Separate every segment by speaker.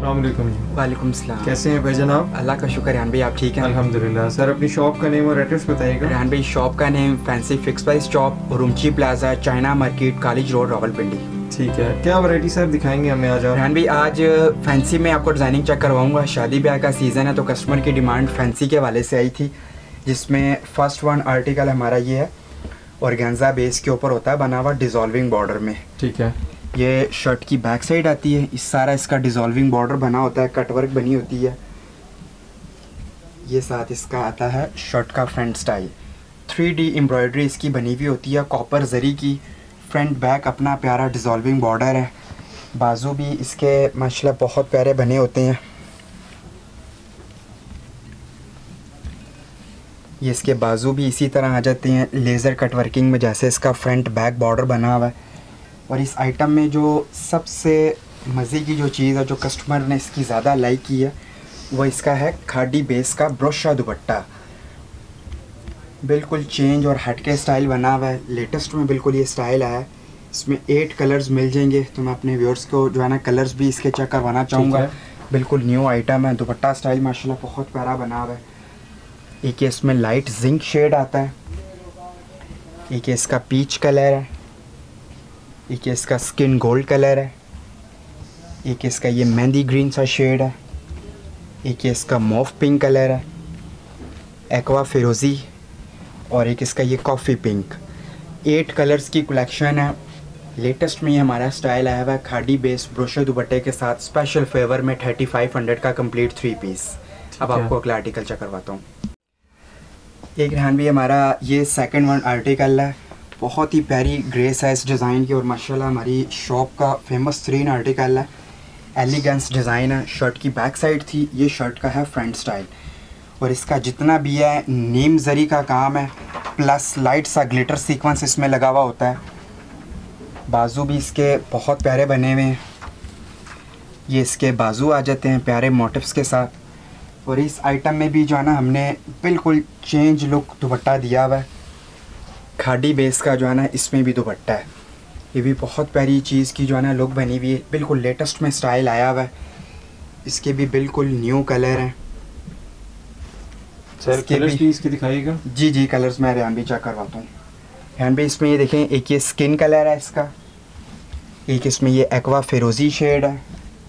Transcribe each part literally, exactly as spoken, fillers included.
Speaker 1: अस्सलाम वालेकुम जी।
Speaker 2: वालेकुम सलाम।
Speaker 1: कैसे हैं भाई जनाब?
Speaker 2: अल्लाह का शुक्र। रेहान भाई आप ठीक हैं?
Speaker 1: अल्हम्दुलिल्लाह। सर अपनी शॉप का नेम और एड्रेस बताइएगा।
Speaker 2: रेहान भाई शॉप का name fancy fix price shop, Rumchi plaza, China market, college road, Rawalpindi.
Speaker 1: ठीक है, क्या वैरायटी सर दिखाएंगे हमें आज आप?
Speaker 2: रेहान भाई आज फैंसी में आपको डिज़ाइनिंग चेक करवाऊंगा। शादी ब्याह का सीज़न है तो कस्टमर की डिमांड फैंसी के हवाले से आई थी, जिसमें फर्स्ट वन आर्टिकल हमारा ये है, ऑर्गेन्जा बेस के ऊपर होता है बना हुआ डिज़ोल्विंग बॉर्डर में।
Speaker 1: ठीक है।
Speaker 2: ये शर्ट की बैक साइड आती है, इस सारा इसका डिज़ोल्विंग बॉर्डर बना होता है, कटवर्क बनी होती है। ये साथ इसका आता है शर्ट का front style, three D embroidery इसकी बनी हुई होती है कॉपर जरी की। फ्रंट बैक अपना प्यारा डिज़ोल्विंग बॉर्डर है। बाजू भी इसके माशाल्लाह बहुत प्यारे बने होते हैं। ये इसके बाजू भी इसी तरह आ जाते हैं लेज़र कट वर्किंग में, जैसे इसका फ्रंट बैक बॉर्डर बना हुआ है। और इस आइटम में जो सबसे मज़े की जो चीज़ है, जो कस्टमर ने इसकी ज़्यादा लाइक की है, वो इसका है खादी बेस का ब्रोशा दुपट्टा। बिल्कुल चेंज और हटके स्टाइल बना हुआ है, लेटेस्ट में बिल्कुल ये स्टाइल आया है। इसमें एट कलर्स मिल जाएंगे, तो मैं अपने व्यूअर्स को जो है ना कलर्स भी इसके चेक करवाना चाहूँगा। बिल्कुल न्यू आइटम है, दुपट्टा स्टाइल माशाल्लाह बहुत प्यारा बना हुआ है। एक इसमें लाइट जिंक शेड आता है, एक इसका पीच कलर है, एक इसका स्किन गोल्ड कलर है, एक इसका ये मेहंदी ग्रीन सा शेड है, एक इसका मॉफ पिंक कलर है, एक्वा फिरोज़ी, और एक इसका ये कॉफ़ी पिंक। एट कलर्स की कलेक्शन है। लेटेस्ट में ये हमारा स्टाइल आया हुआ है खादी बेस ब्रोशर दुपट्टे के साथ, स्पेशल फेवर में थर्टी फाइव हंड्रेड का कंप्लीट थ्री पीस। अब आपको अगला आर्टिकल चेक करवाता हूँ। एक रेहान भी हमारा ये सेकंड वन आर्टिकल है, बहुत ही प्यारी ग्रेस है इस डिज़ाइन की, और माशाल्लाह हमारी शॉप का फेमस थ्रीन आर्टिकल है। एलिगेंस डिज़ाइन है, शर्ट की बैक साइड थी, ये शर्ट का है फ्रंट स्टाइल। और इसका जितना भी है नीम जरी का काम है, प्लस लाइट सा ग्लिटर सीक्वेंस इसमें लगा हुआ होता है। बाजू भी इसके बहुत प्यारे बने हुए हैं, ये इसके बाजू आ जाते हैं प्यारे मोटिव्स के साथ। और इस आइटम में भी जो है ना हमने बिल्कुल चेंज लुक दुपट्टा दिया हुआ है, खादी बेस का जो है ना इसमें भी दुपट्टा है। ये भी बहुत प्यारी चीज़ की जो है ना लुक बनी हुई है, बिल्कुल लेटेस्ट में स्टाइल आया हुआ है। इसके भी बिल्कुल न्यू कलर हैं।
Speaker 1: सर कलर्स भी इसके दिखाइएगा।
Speaker 2: जी जी कलर्स मैं रेहान भी चेक करवाता हूँ। रेहान भी इसमें ये देखें, एक ये स्किन कलर है इसका, एक इसमें ये एक्वा फिरोज़ी शेड है,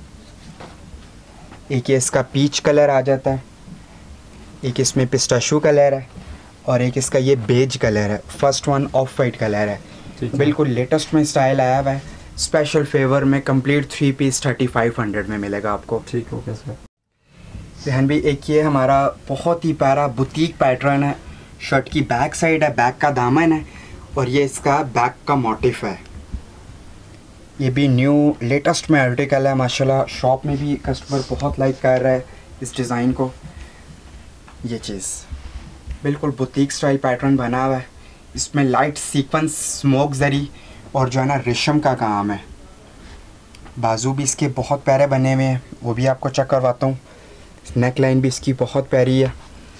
Speaker 2: एक ये इसका पीच कलर आ जाता है, एक इसमें पिस्ताशू कलर है, और एक इसका ये बेज कलर है। First one off white colour है, बिल्कुल लेटेस्ट में स्टाइल आया हुआ है। स्पेशल फेवर में complete three piece thirty five hundred में मिलेगा आपको।
Speaker 1: ठीक हो गया सर।
Speaker 2: रेहान भी एक ये हमारा बहुत ही प्यारा बुटीक पैटर्न है, शर्ट की बैक साइड है, बैक का दामन है, और ये इसका बैक का मोटिफ है। ये भी न्यू लेटेस्ट में आर्टिकल है, माशाल्लाह शॉप में भी कस्टमर बहुत लाइक कर रहा है इस डिज़ाइन को। ये चीज़ बिल्कुल बुटीक स्टाइल पैटर्न बना हुआ है, इसमें लाइट सीक्वेंस स्मोक जरी और जो है ना रेशम का काम है। बाजू भी इसके बहुत प्यारे बने हुए हैं, वो भी आपको चेक करवाता हूँ। नेक लाइन भी इसकी बहुत प्यारी है।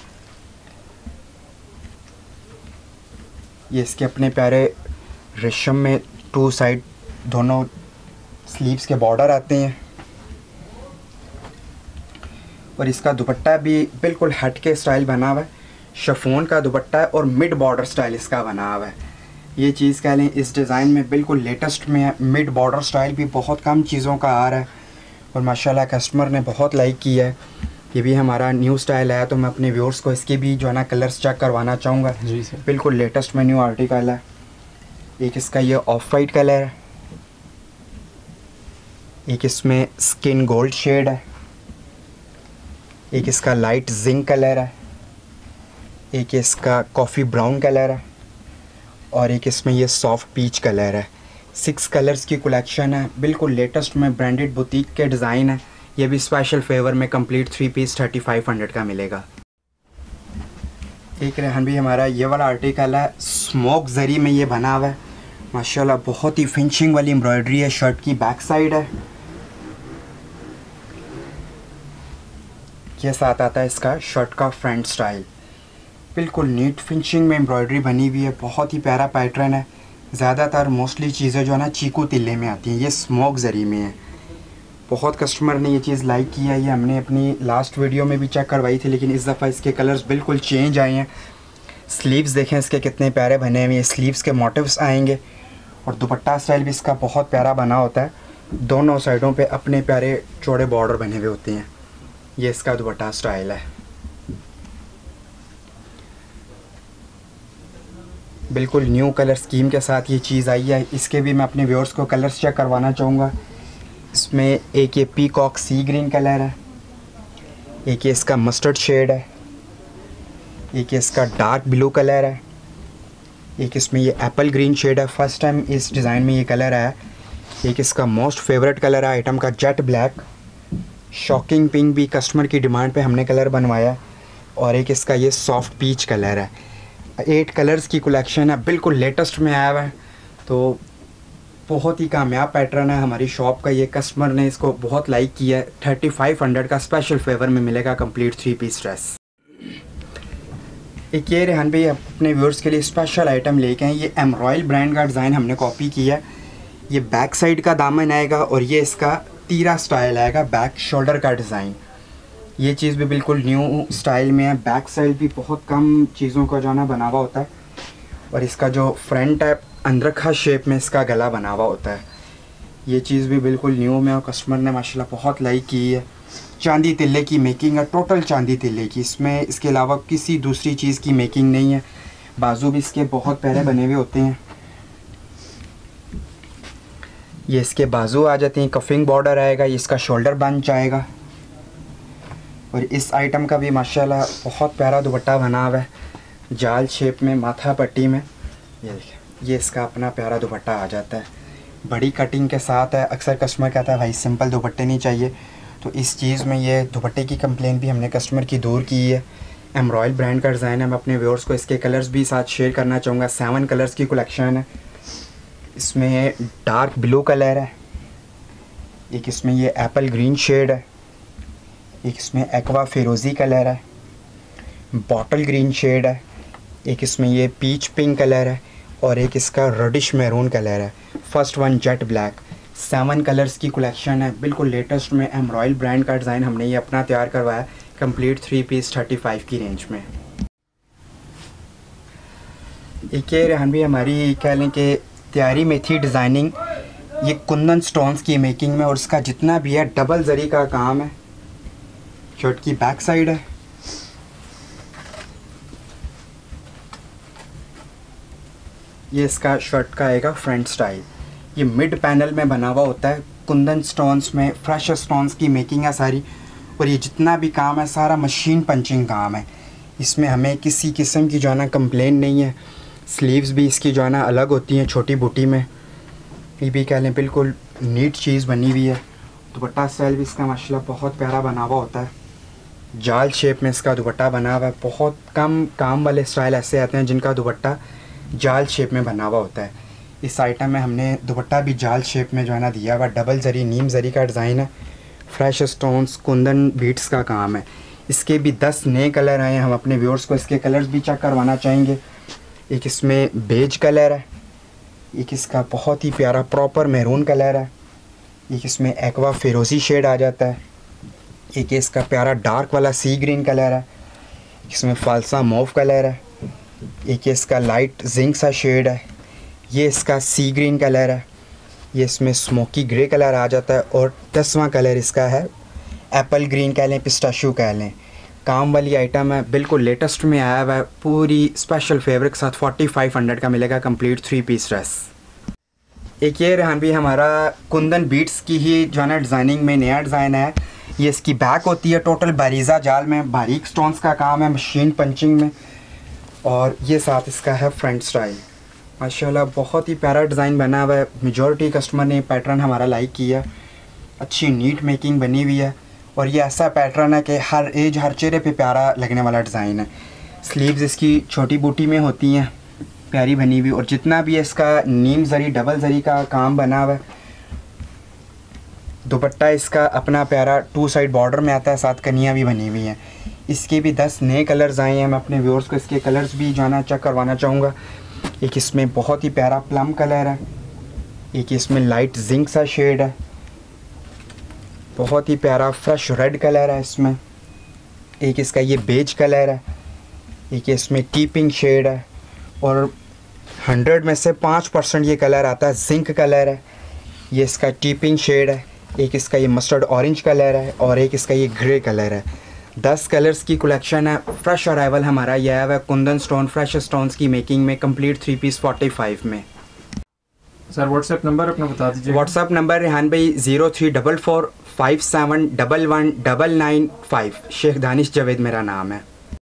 Speaker 2: ये इसके अपने प्यारे रेशम में टू साइड दोनों स्लीव्स के बॉर्डर आते हैं, और इसका दुपट्टा भी बिल्कुल हट के स्टाइल बना हुआ है, शिफॉन का दुपट्टा है और मिड बॉर्डर स्टाइल इसका बना हुआ है। ये चीज़ कह लें इस डिज़ाइन में बिल्कुल लेटेस्ट में है, मिड बॉर्डर स्टाइल भी बहुत कम चीज़ों का आ रहा है, और माशाल्लाह कस्टमर ने बहुत लाइक किया है। ये भी हमारा न्यू स्टाइल आया, तो मैं अपने व्यूअर्स को इसके भी जो है ना कलर्स चेक करवाना चाहूँगा।
Speaker 1: जी सर।
Speaker 2: बिल्कुल लेटेस्ट में न्यू आर्टिकल है। एक इसका ये ऑफ वाइट कलर है, एक इसमें स्किन गोल्ड शेड है, एक इसका लाइट जिंक कलर है, एक इसका कॉफ़ी ब्राउन कलर है, और एक इसमें ये सॉफ्ट पीच कलर है। सिक्स कलर्स की कलेक्शन है, बिल्कुल लेटेस्ट में ब्रांडेड बुटीक के डिज़ाइन है। ये भी स्पेशल फेवर में complete three piece thirty five hundred का मिलेगा। एक रेहान भी हमारा ये वाला आर्टिकल है, स्मोक जरी में ये बना हुआ है, माशाल्लाह बहुत ही फिनिशिंग वाली एम्ब्रॉयडरी है। शर्ट की बैक साइड है, ये साथ आता है इसका शर्ट का फ्रंट स्टाइल, बिल्कुल नीट फिनिशिंग में एम्ब्रॉयडरी बनी हुई है, बहुत ही प्यारा पैटर्न है। ज़्यादातर मोस्टली चीज़ें जो है ना चीकू तिल्ले में आती हैं, ये स्मोक जरी में है। बहुत कस्टमर ने ये चीज़ लाइक की है। ये हमने अपनी लास्ट वीडियो में भी चेक करवाई थी, लेकिन इस दफ़ा इसके कलर्स बिल्कुल चेंज आए हैं। स्लीव्स देखें इसके कितने प्यारे बने हुए हैं, स्लीव्स के मोटिव्स आएंगे और दुपट्टा स्टाइल भी इसका बहुत प्यारा बना होता है। दोनों साइडों पे अपने प्यारे चौड़े बॉर्डर बने हुए होते हैं। ये इसका दुपट्टा स्टाइल है। बिल्कुल न्यू कलर स्कीम के साथ ये चीज़ आई है। इसके भी मैं अपने व्यूअर्स को कलर्स चेक करवाना चाहूँगा। इसमें एक ये पीकॉक सी ग्रीन कलर है, एक ये इसका मस्टर्ड शेड है, एक ये इसका डार्क ब्लू कलर है, एक इसमें ये एप्पल ग्रीन शेड है। फर्स्ट टाइम इस डिज़ाइन में ये कलर आया। एक इसका मोस्ट फेवरेट कलर है आइटम का जेट ब्लैक। शॉकिंग पिंक भी कस्टमर की डिमांड पे हमने कलर बनवाया। और एक इसका ये सॉफ्ट पीच कलर है। एट कलर्स की कलेक्शन है, बिल्कुल लेटेस्ट में आया हुआ है, तो बहुत ही कामयाब पैटर्न है हमारी शॉप का। ये कस्टमर ने इसको बहुत लाइक किया है। थर्टी फाइव हंड्रेड का स्पेशल फेवर में मिलेगा कंप्लीट थ्री पीस ड्रेस। एक ये रेहान भाई अपने व्यूअर्स के लिए स्पेशल आइटम लेके हैं। ये एमरॉयल ब्रांड का डिज़ाइन हमने कॉपी किया है। ये बैक साइड का दामन आएगा और ये इसका तीरा स्टाइल आएगा, बैक शोल्डर का डिज़ाइन। ये चीज़ भी बिल्कुल न्यू स्टाइल में है। बैक साइड भी बहुत कम चीज़ों का जो है ना बना हुआ होता है। और इसका जो फ्रंट है अंदरखा शेप में इसका गला बना हुआ होता है। ये चीज़ भी बिल्कुल न्यू में और कस्टमर ने माशाल्लाह बहुत लाइक की है। चांदी तिल्ले की मेकिंग है, टोटल चांदी तिल्ले की। इसमें इसके अलावा किसी दूसरी चीज़ की मेकिंग नहीं है। बाजू भी इसके बहुत प्यारे बने हुए होते हैं। ये इसके बाजू आ जाते हैं, कफिंग बॉर्डर आएगा, ये इसका शोल्डर बंच आएगा। और इस आइटम का भी माशाल्लाह बहुत प्यारा दुपट्टा बना हुआ है, जाल शेप में, माथा पट्टी में। ये देखिए, ये इसका अपना प्यारा दुपट्टा आ जाता है, बड़ी कटिंग के साथ है। अक्सर कस्टमर कहता है भाई सिंपल दुपट्टे नहीं चाहिए, तो इस चीज़ में ये दुपट्टे की कंप्लेंट भी हमने कस्टमर की दूर की है। एमरॉयल ब्रांड का डिज़ाइन है। मैं अपने व्यूअर्स को इसके कलर्स भी साथ शेयर करना चाहूँगा। सेवन कलर्स की कलेक्शन है। इसमें डार्क ब्लू कलर है, एक इसमें ये एप्पल ग्रीन शेड है, एक इसमें एक्वा फिरोज़ी कलर है, बॉटल ग्रीन शेड है, एक इसमें ये पीच पिंक कलर है और एक इसका रेडिश मैरून कलर है। First one jet black. Seven colours की कलेक्शन है, बिल्कुल लेटेस्ट में। एमरॉयल ब्रांड का डिज़ाइन हमने ये अपना तैयार करवाया, complete three piece thirty five की रेंज में। एक ये रेहान भी हमारी कह लें कि तैयारी में थी डिज़ाइनिंग। ये कुंदन स्टोन्स की मेकिंग में और इसका जितना भी है डबल जरी का काम है। शर्ट की बैक साइड है। ये इसका शर्ट का आएगा फ्रंट स्टाइल। ये मिड पैनल में बना हुआ होता है, कुंदन स्टोन्स में, फ्रेश स्टोन्स की मेकिंग है सारी। और ये जितना भी काम है सारा मशीन पंचिंग काम है। इसमें हमें किसी किस्म की जो है ना कंप्लेन नहीं है। स्लीव्स भी इसकी जो है ना अलग होती हैं, छोटी बूटी में। ये भी कह लें बिल्कुल नीट चीज़ बनी हुई है। दुपट्टा स्टाइल भी इसका माशाल्लाह बहुत प्यारा बना हुआ होता है। जाल शेप में इसका दुपट्टा बना हुआ है। बहुत कम काम वाले स्टाइल ऐसे आते हैं जिनका दुपट्टा जाल शेप में बना हुआ होता है। इस आइटम में हमने दुपट्टा भी जाल शेप में जो है ना दिया हुआ। डबल जरी नीम जरी का डिज़ाइन है। फ्रेश स्टोन्स कुंदन बीट्स का काम है। इसके भी दस नए कलर आए हैं। हम अपने व्यूअर्स को इसके कलर्स भी चेक करवाना चाहेंगे। एक इसमें बेज कलर है, एक इसका बहुत ही प्यारा प्रॉपर मैरून कलर है, एक इसमें एक्वा फिरोज़ी शेड आ जाता है, एक इसका प्यारा डार्क वाला सी ग्रीन कलर है, इसमें फालसा मॉव कलर है, एक इसका लाइट जिंक सा शेड है, ये इसका सी ग्रीन कलर है, ये इसमें स्मोकी ग्रे कलर आ जाता है। और दसवां कलर इसका है एप्पल ग्रीन कह लें, पिस्ताशियो कह लें। काम वाली आइटम है, बिल्कुल लेटेस्ट में आया हुआ है, पूरी स्पेशल फेब्रिक के साथ फोर्टी फाइव हंड्रेड का मिलेगा कंप्लीट थ्री पीस ड्रेस। एक ये रेहान भी हमारा कुंदन बीट्स की ही जो है ना डिज़ाइनिंग में नया डिज़ाइन है। ये इसकी बैक होती है टोटल बारीज़ा जाल में, बारीक स्टोन्स का काम है मशीन पंचिंग में। और ये साथ इसका है फ्रंट स्टाइल। माशाल्लाह बहुत ही प्यारा डिज़ाइन बना हुआ है। मेजॉरिटी कस्टमर ने पैटर्न हमारा लाइक किया। अच्छी नीट मेकिंग बनी हुई है और ये ऐसा पैटर्न है कि हर एज हर चेहरे पे प्यारा लगने वाला डिज़ाइन है। स्लीव्स इसकी छोटी बूटी में होती हैं, प्यारी बनी हुई। और जितना भी इसका नीम जरी डबल जरी का काम बना हुआ है। दुपट्टा इसका अपना प्यारा टू साइड बॉर्डर में आता है, साथ कनियाँ भी बनी हुई हैं। इसके भी दस नए कलर्स आए हैं। मैं अपने व्यूअर्स को इसके कलर्स भी जो है ना चेक करवाना चाहूँगा। एक इसमें बहुत ही प्यारा प्लम कलर है, एक इसमें लाइट जिंक सा शेड है, बहुत ही प्यारा फ्रेश रेड कलर है इसमें। एक इसका ये बेज कलर है, एक इसमें कीपिंग शेड है, और हंड्रेड में से पाँच परसेंट ये कलर आता है जिंक कलर है। ये इसका टीपिंग शेड है। एक इसका ये मस्टर्ड ऑरेंज कलर है और एक इसका ये ग्रे कलर है। दस कलर्स की कलेक्शन है। फ्रेश अराइवल हमारा यह है वह कुंदन स्टोन फ्रेश स्टोन्स की मेकिंग में complete three piece forty five में।
Speaker 1: सर व्हाट्सएप नंबर अपना बता दीजिए।
Speaker 2: व्हाट्सएप नंबर रेहान भाई zero three double four five seven double one double nine five. Sheikh Danish Javed मेरा नाम है।